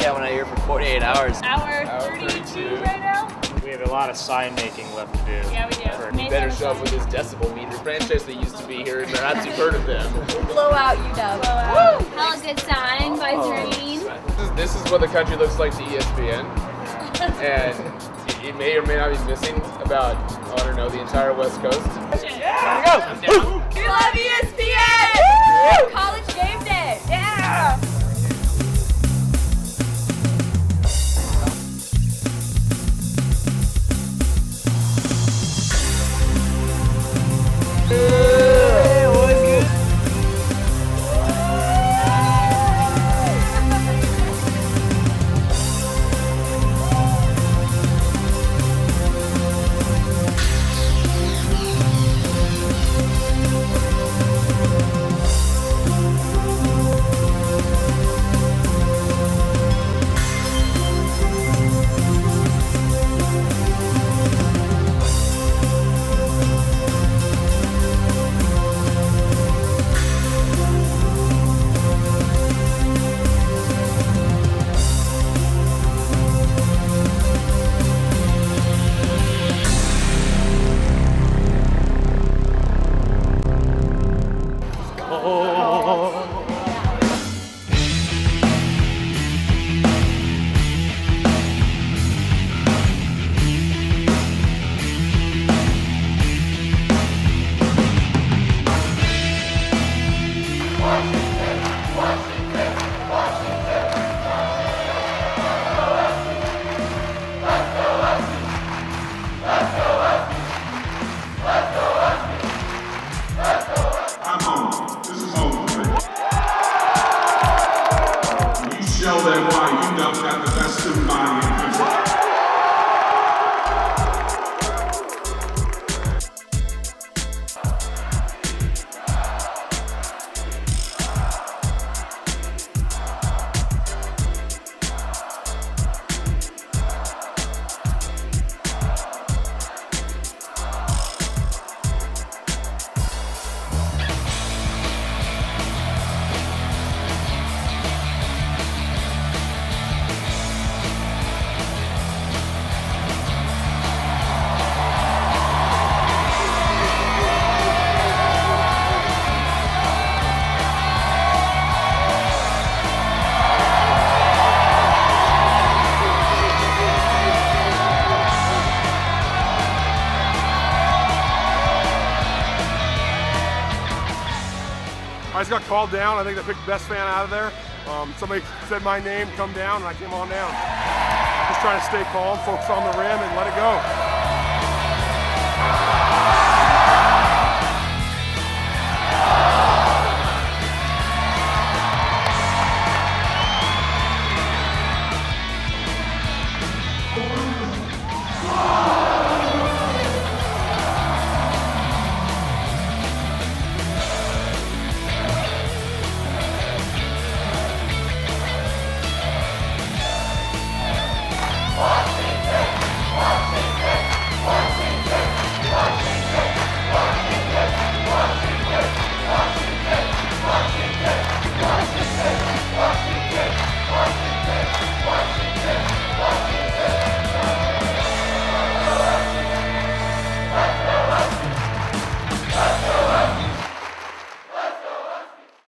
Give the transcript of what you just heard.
I went out here for 48 hours. Hour 32 right now? We have a lot of sign making left to do. Yeah, we do. You better show up with this decibel meter. Franchise that used to be here, perhaps you've heard of them. Blow out, you know. Woo! Hella good sign by Zerine. This is what the country looks like to ESPN. And it may or may not be missing about, I don't know, the entire West Coast. Yeah! Here we go! We love ESPN! Woo! College game day! Yeah! I just got called down. I think they picked the best fan out of there. Somebody said my name, come down, and I came on down. Just trying to stay calm, focus on the rim, and let it go.